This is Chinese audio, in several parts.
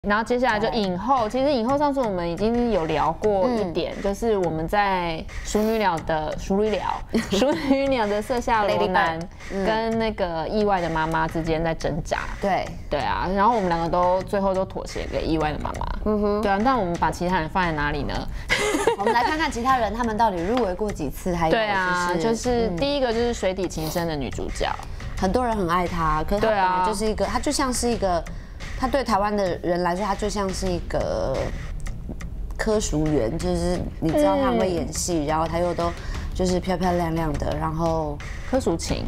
然后接下来就影后，其实影后上次我们已经有聊过一点，就是我们在熟女鸟的色下罗南跟那个意外的妈妈之间在挣扎。对啊，然后我们两个都最后都妥协给意外的妈妈。对啊，但我们把其他人放在哪里呢？ 我们来看看其他人他们到底入围过几次，还有对啊，就是第一个就是水底情深的女主角， 很多人很爱她，可是她本来就是一个，她就像是一个。他对台湾的人来说，他就像是一个科属员，就是你知道他会演戏，然后他又都就是漂漂亮亮的，然后柯淑勤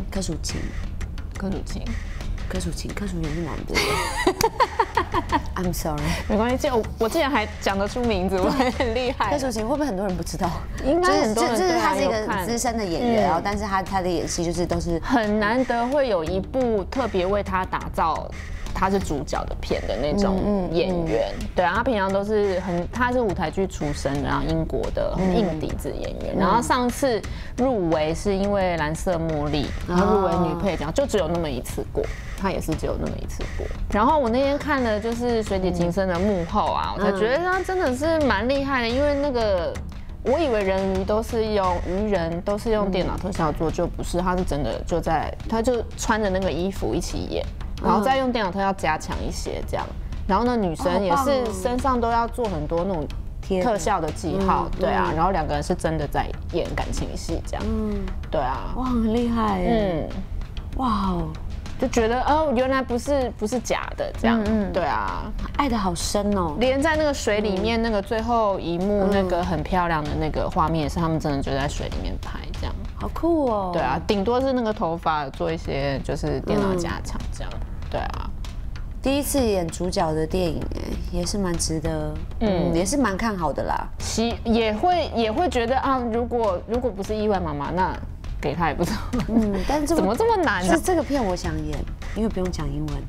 员是男的。I'm sorry， 没关系，我竟然还讲得出名字，我很厉害。 柯淑勤会不会很多人不知道？ 应该很多人就是他是一个资深的演员，然后但是他的演戏就是都是很难得会有一部特别为他打造。他是主角的片的那种演员，对啊，他平常都是他是舞台剧出身的，然后英国的硬底子演员，然后上次入围是因为《蓝色茉莉》，然后入围女配角，就只有那么一次过，他也是只有那么一次过。然后我那天看了就是《水底情深》的幕后啊，我才觉得他真的是蛮厉害的，因为那个。我以为人鱼都是用电脑特效做，就不是，他是真的他就穿着那个衣服一起演，然后再用电脑特效加强一些这样。然后呢，女生也是身上都要做很多那种特效的记号，对啊。然后两个人是真的在演感情戏这样，对啊。 哇，很厉害，哇哦。 就觉得原来不是假的这样，对啊， 爱得好深哦。 连在那个水里面那个最后一幕那个很漂亮的那个画面，也是他们真的就在水里面拍这样， 好酷哦。 对啊，顶多是那个头发做一些就是电脑加强这样，对啊。 第一次演主角的电影，也是蛮值得，也是蛮看好的啦。 也会觉得啊，如果不是意外妈妈那。给他也不错， 但是怎么这么难呢？ 是这个片我想演，因为不用讲英文，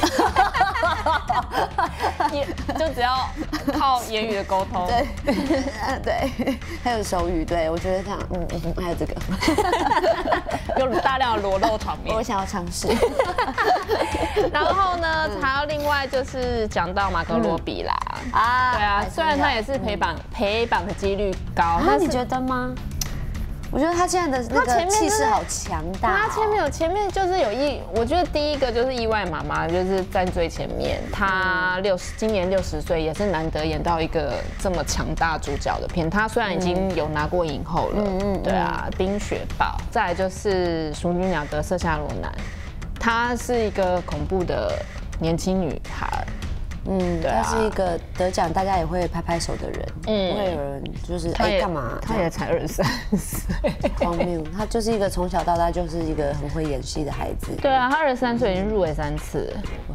就只要靠言语的沟通。 对，还有手语，对我觉得这样，还有这个， 有大量的裸露场面， 我想要尝试。 然后呢，还要另外就是讲到马格罗比啦，对啊，虽然他也是陪榜的几率高， 那你觉得吗？我觉得他现在的那个气势好强大。 他前面就是我觉得第一个就是意外妈妈，就是站最前面。他今年60岁，也是难得演到一个这么强大主角的片。他虽然已经有拿过影后了，对啊，冰雪暴。再来就是《熟女鸟的色下罗南》，她是一个恐怖的年轻女孩。 对啊，他是一个得奖大家也会拍拍手的人，不会有人就是干嘛？ 他也才23岁， 荒谬。他就是一个从小到大就是一个很会演戏的孩子。 对啊，他23岁已经入围3次。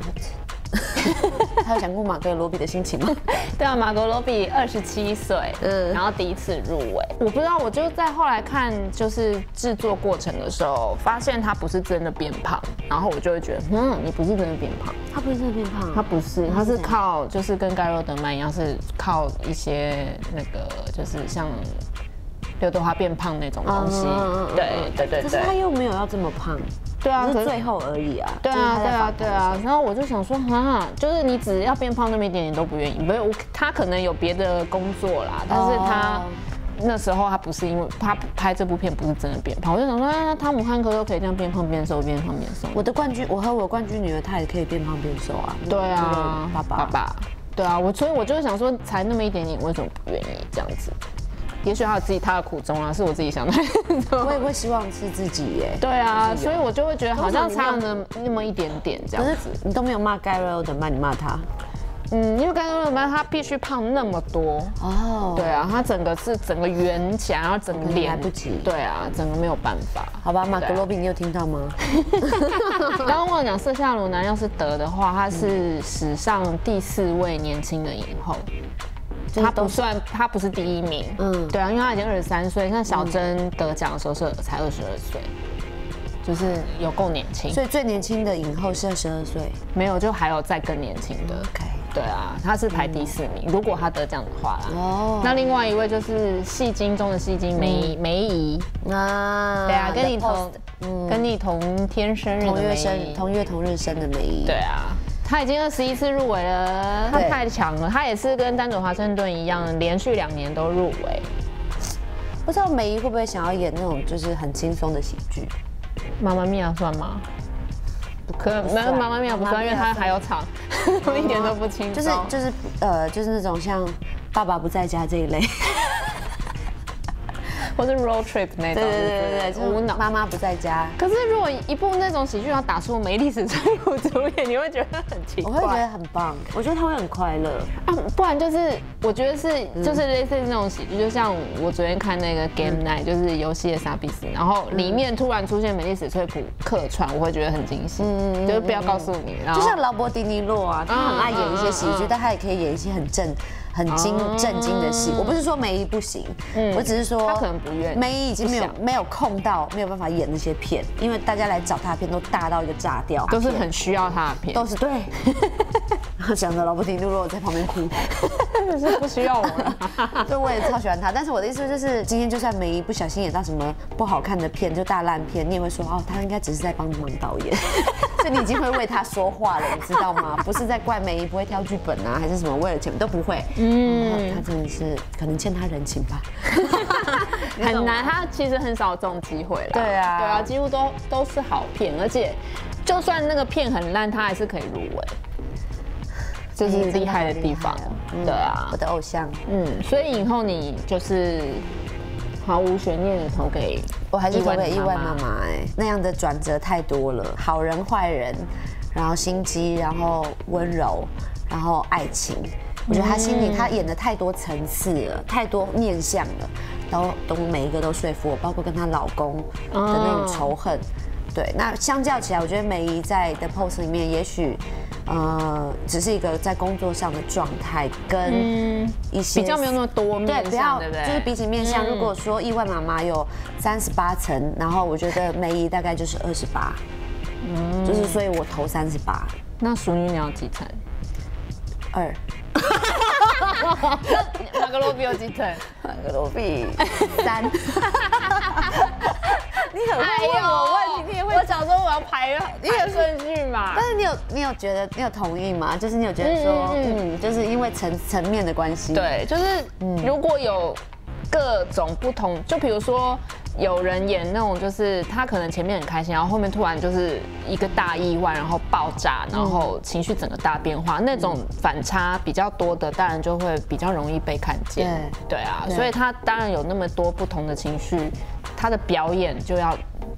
他有想过马格罗比的心情吗？ 对啊，马格罗比27岁，然后第一次入围。我不知道，我就在后来看就是制作过程的时候，发现他不是真的变胖，然后我就会觉得，你不是真的变胖。 他不是真的变胖， 他不是，他是靠就是跟盖洛德曼一样，是靠一些那个就是像刘德华变胖那种东西。对。 可是他又没有要这么胖。对啊，是最后而已啊。 对啊。然后我就想说，就是你只要变胖那么一点点都不愿意。不是，他可能有别的工作啦，但是他那时候他不是因为他拍这部片不是真的变胖。我就想说，汤姆汉克都可以这样变胖变瘦，变胖变瘦。 我和我冠军女儿，她也可以变胖变瘦啊。 对啊，爸爸。对啊，所以我就是想说，才那么一点点，为什么不愿意这样子？也许他有他的苦衷啊，是我自己想的。 我也会希望是自己耶。 对啊，所以我就会觉得好像差了那么一点点这样子。 你都没有骂盖洛德曼，你骂他？ 因为盖洛德曼他必须胖那么多哦。对啊，他整个圆起来，然后整个脸来不及。 对啊，整个没有办法。 好吧，马格罗比，你有听到吗？ 刚刚忘了讲，色下罗南要是得的话，他是史上第4位年轻的影后。他不是第1名，对啊，因为他已经23岁，像小珍得奖的时候才22岁，就是有够年轻。 所以最年轻的影后是22岁， 没有，就还有再更年轻的。 OK， 对啊，他是排第4名，如果他得奖的话啦。哦，那另外一位就是戏精中的戏精梅姨啊，对啊，跟你同天生日的梅姨， 同月同日生的梅姨， 对啊。 他已经21次入围了，他太强了。他也是跟丹佐华盛顿一样，连续2年都入围。 不知道梅姨会不会想要演那种就是很轻松的喜剧？ 妈妈咪呀算吗？可能妈妈咪呀不算，因为他还有场，一点都不轻松。 就是那种像爸爸不在家这一类。 或是 road trip 那种， 对，无脑妈妈不在家。 可是如果一部那种喜剧要打出梅丽史翠普主演，你会觉得很奇怪。 我会觉得很棒，我觉得他会很快乐啊。不然就是我觉得就是类似那种喜剧，就像我昨天看那个 Game Night，就是游戏的傻逼死，然后里面突然出现梅丽史翠普客串，我会觉得很惊喜。就是不要告诉你。 就像劳勃迪尼洛啊，他很爱演一些喜剧，但他也可以演一些很震惊的戏。我不是说梅姨不行，我只是说他可能不愿意。 梅姨已经没有空到没有办法演那些片，因为大家来找他的片都大到一个炸掉， 都是很需要他的片， 都是对。然后想着劳勃迪尼洛在旁边哭， 是不需要我了。 所以我也超喜欢他，但是我的意思就是，今天就算梅姨不小心演到什么不好看的片，就大烂片，你也会说哦，他应该只是在帮忙导演。所以你已经会为他说话了，你知道吗？不是在怪梅姨不会挑剧本啊，还是什么为了钱都不会。他真的是可能欠他人情吧。 很难，他其实很少这种机会啦。 对啊， 几乎都是好片，而且就算那个片很烂，他还是可以入围，这是厉害的地方。对啊， 我的偶像。 所以以后你就是毫无悬念的投给， 我还是投给意外妈妈。那样的转折太多了，好人坏人，然后心机，然后温柔，然后爱情。我觉得他心里他演的太多层次了，太多面向了，然后都每一个都说服我，包括跟她老公的那种仇恨。对，那相较起来，我觉得梅姨在 The Post 里面，也许只是一个在工作上的状态，跟一些比较没有那么多面向，对不对？ 就是比起面向，如果说意外妈妈有38层，然后我觉得梅姨大概就是28，就是所以我投38。 那淑女你要几层 ？2。 马格罗比有几层？ 马格罗比3。你很会问我问题，你也会。 我想说我要排顺序嘛。 但是你有觉得你有同意吗？就是你有觉得说，就是因为层面的关系。 对，就是如果有各种不同，就比如说有人演那种，就是他可能前面很开心，然后后面突然就是一个大意外，然后爆炸，然后情绪整个大变化，那种反差比较多的，当然就会比较容易被看见。对啊，所以他当然有那么多不同的情绪，他的表演就要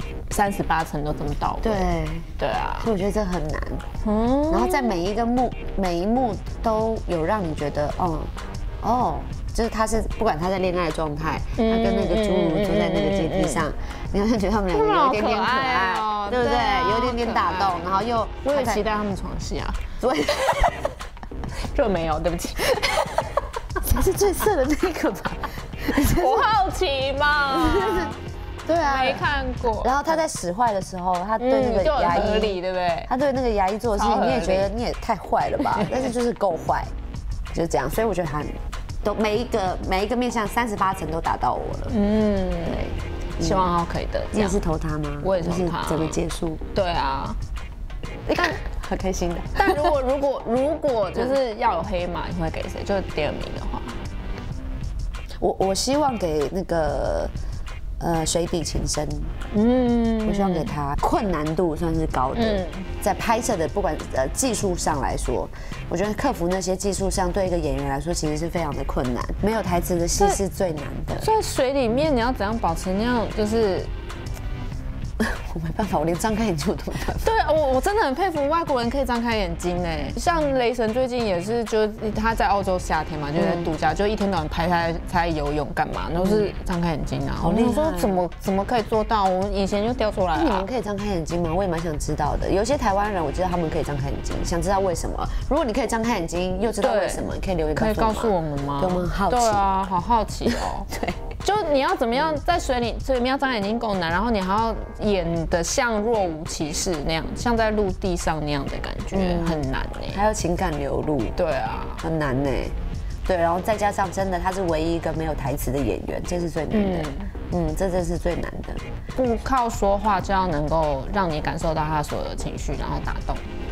38层都这么到位。对啊， 所以我觉得这很难。然后在每一幕都有让你觉得，就是他是不管他在恋爱的状态，他跟那个侏儒坐在那个阶梯上，你会觉得他们两个有一点点可爱，对不对？有一点点打动，然后又我也期待他们床戏啊， 对， 就没有，对不起， 才是最色的那个吧？ 我好奇嘛。 对啊， 没看过。 然后他在使坏的时候，他对那个牙医， 对不对？ 他对那个牙医做的事情，你也觉得你也太坏了吧？但是就是够坏，就是这样。所以我觉得他都每一个面向38层都打到我了。对， 希望他可以得奖。 你也是投他吗？ 我也是投他。 整个结束。 对啊， 但很开心的。 但如果就是要有黑马，你会给谁？就是第2名的话， 我希望给那个。水底情深，我希望给他困难度算是高的，在拍摄的不管技术上来说，我觉得克服那些技术上对一个演员来说其实是非常的困难，没有台词的戏是最难的。 在水里面你要怎样保持那样就是？ 我没办法，我连张开眼睛我都没办法。 对啊，我真的很佩服外国人可以张开眼睛哎，像雷神最近也是，就是他在澳洲夏天嘛，就在度假，就一天到晚拍他在游泳干嘛，都是张开眼睛啊。 好厉害！ 我说怎么可以做到？我以前就掉出来了。 你们可以张开眼睛吗？我也蛮想知道的。有些台湾人我知道他们可以张开眼睛，想知道为什么。如果你可以张开眼睛又知道为什么，你可以留言告诉我们吗？ 对，我们好奇。 对啊，好好奇哦。 对。 就你要怎么样在水里面要张眼睛够难，然后你还要演得像若无其事那样，像在陆地上那样的感觉，很难哎。 还有情感流露， 对啊， 很难哎。对，然后再加上真的他是唯一一个没有台词的演员，这是最难的。这真是最难的。不靠说话就要能够让你感受到他所有的情绪，然后打动。 对，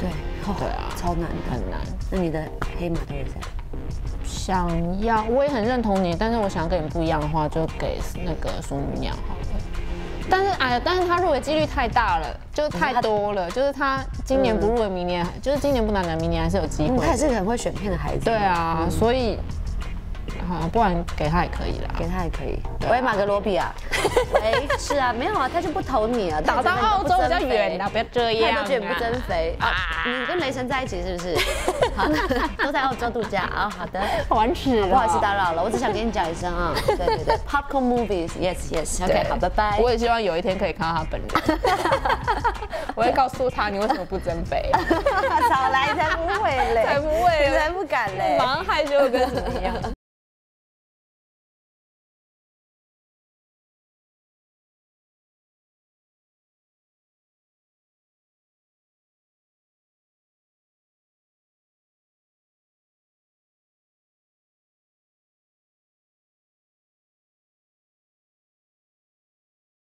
对啊， 超难的， 很难。 那你的黑马都是谁？ 想要，我也很认同你，但是我想跟你不一样的话，就给那个淑女娘好了。但是他入围几率太大了，就太多了，就是他今年不入围，明年就是今年不难的，明年还是有机会。 他也是个很会选片的孩子。 对啊，所以。好，不然给他也可以啦， 给他也可以。喂，马格罗比啊，喂，是啊，没有啊，他就不投你啊， 打到澳洲比较远啊，不要这样， 他都卷不增肥啊。你跟雷神在一起是不是？好，都在澳洲度假啊。好的， 完事了， 不好意思打扰了，我只想跟你讲一声啊。对对对 ，Popcorn Movies，yes，OK， 好，拜拜。 我也希望有一天可以看到他本人，我会告诉他你为什么不增肥。 少来，才不会嘞， 才不会， 才不敢嘞， 马上害羞跟什么一样。